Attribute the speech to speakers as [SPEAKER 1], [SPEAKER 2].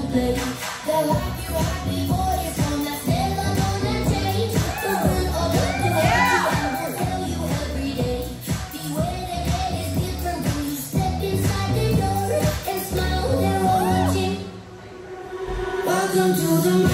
[SPEAKER 1] play. The life you had before is one that's never gonna change. The one of the I will tell you every day. Beware the head is different when you step inside the door and smile, they're watching. Welcome to the